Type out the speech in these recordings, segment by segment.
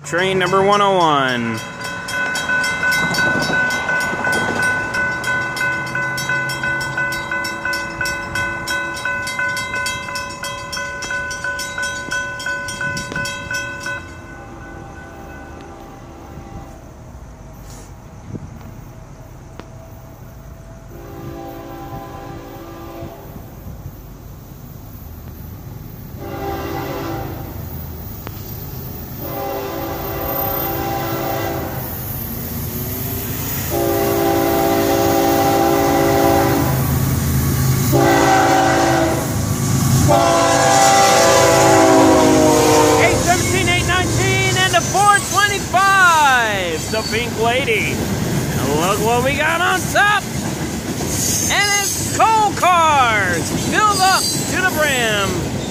train number 101. The Pink Lady. And look what we got on top. And it's coal cars filled up to the brim.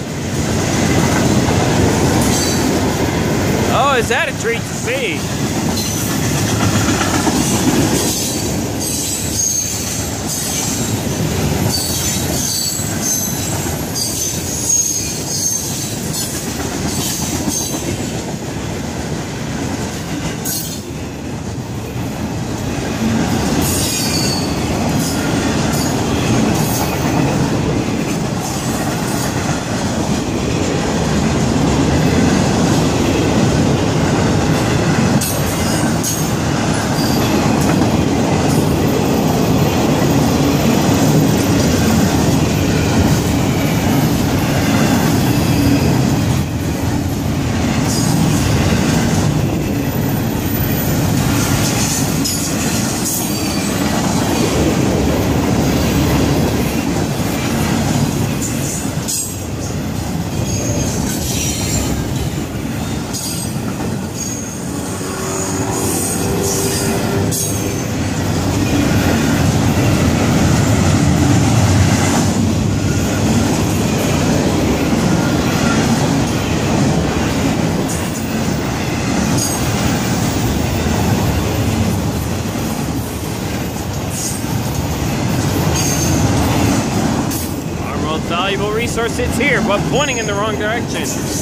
Oh, is that a treat to see? Valuable resource sits here, but pointing in the wrong direction.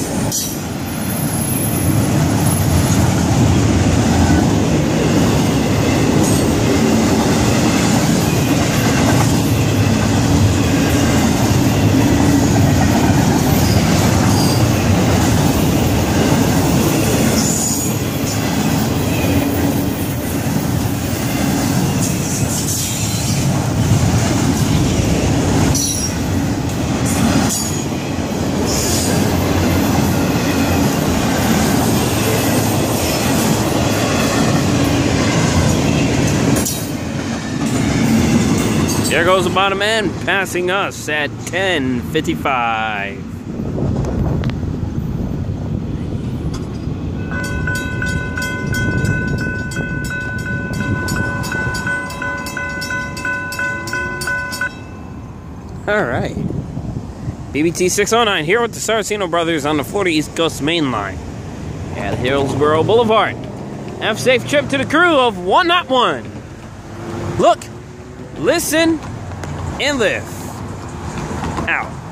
There goes the bottom end, passing us at 10:55. All right. BBT 609 here with the Saraceno Brothers on the Florida East Coast Main Line at Hillsboro Boulevard. Have a safe trip to the crew of 101. Look, listen, and live. Out.